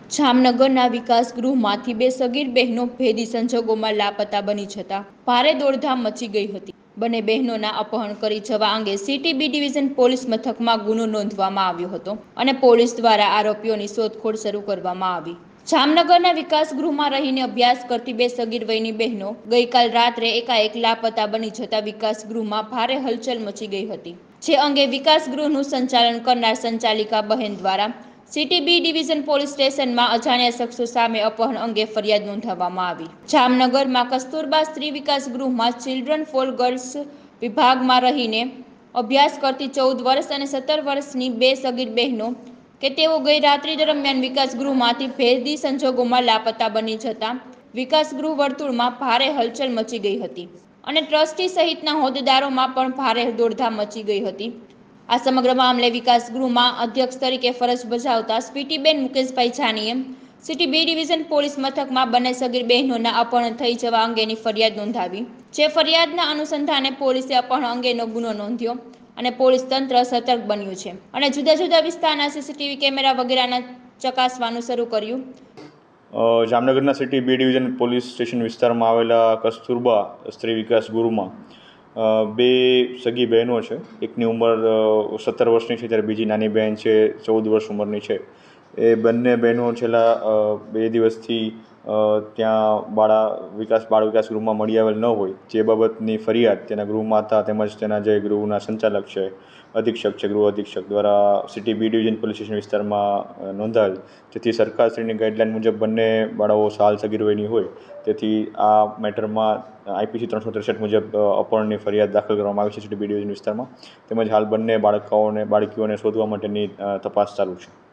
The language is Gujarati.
જામનગરના વિકાસ ગૃહમાંથી બે સગીર બહેનો ભેદી સંજોગોમાં લાપતા બની જતા ભારે દોડધામ મચી ગઈ હતી। બંને બહેનોના અપહરણ કરી જવા અંગે સિટી બી ડિવિઝન પોલીસ મથકમાં ગુનો નોંધવામાં આવ્યો હતો અને પોલીસ દ્વારા આરોપીઓની શોધખોળ શરૂ કરવામાં આવી। જામનગરના વિકાસ ગૃહમાં રહીને અભ્યાસ કરતી બે સગીર વયની બહેનો ગઈકાલ રાત્રે એકાએક લાપતા બની જતા વિકાસ ગૃહમાં ભારે હલચલ મચી ગઈ હતી, જે અંગે વિકાસ ગૃહનું સંચાલન કરનાર સંચાલિકા બહેન દ્વારા સિટી બી ડિવિઝન પોલીસ સ્ટેશનમાં અજાણ્યા શખ્સો સામે અપહરણ અંગે ફરિયાદ નોંધાવવામાં આવી। જામનગરમાં કસ્તુરબા સ્ત્રી વિકાસ ગૃહમાં ચિલ્ડ્રન ફોર ગર્લ્સ વિભાગમાં રહીને અભ્યાસ કરતી 14 વર્ષ અને 17 વર્ષની બે સગીર બહેનો કે તેઓ ગઈ રાત્રિ દરમિયાન વિકાસ ગૃહમાંથી ભેદી સંજોગોમાં લાપતા બની જતા વિકાસ ગૃહ વર્તુળમાં ભારે હલચલ મચી ગઈ હતી અને ટ્રસ્ટી સહિતના હોદ્દેદારોમાં પણ ભારે દોડધામ મચી ગઈ હતી। આ સમગ્ર મામલે વિકાસ ગૃહમાં અધ્યક્ષ તરીકે ફરજ બજાવતા સ્વીટીબેન મુકેશભાઈ જાનીએ સિટી બી ડિવિઝન પોલીસ મથકમાં બંને સગીર બહેનોના અપહરણ થઈ જવા અંગેની ફરિયાદ નોંધાવી, જે ફરિયાદના અનુસંધાને પોલીસે અપહરણ અંગેનો ગુનો નોંધ્યો અને પોલીસ તંત્ર સતર્ક બન્યું છે અને જુદા જુદા વિસ્તારના સીસીટીવી કેમેરા વગેરેના ચકાસવાનું શરૂ કર્યું। જામનગરના city B division police station વિસ્તારમાં આવેલા કસ્તુરબા સ્ત્રી વિકાસ ગૃહમાં બે સગી બહેનો છે। એકની ઉંમર 17 વર્ષની છે, જ્યારે બીજી નાની બહેન છે 14 વર્ષ ઉંમરની છે। એ બંને બહેનો છેલ્લા 2 દિવસથી ત્યાં બાળ વિકાસ ગૃહમાં મળી આવેલ ન હોય, જે બાબતની ફરિયાદ તેના ગૃહમાતા તેમજ તેના જે ગૃહના સંચાલક છે, અધિક્ષક છે, ગૃહ અધિક્ષક દ્વારા city B division police station વિસ્તારમાં નોંધાયેલ, જેથી સરકારશ્રીની ગાઈડલાઇન મુજબ બંને બાળાઓ સાલ સગીર વયની હોય, તેથી આ મેટરમાં IPC 363 મુજબ અપહરણની ફરિયાદ દાખલ કરવામાં આવી છે સિટી બી ડિવિઝન વિસ્તારમાં, તેમજ હાલ બંને બાળકીઓને શોધવા માટેની તપાસ ચાલુ છે।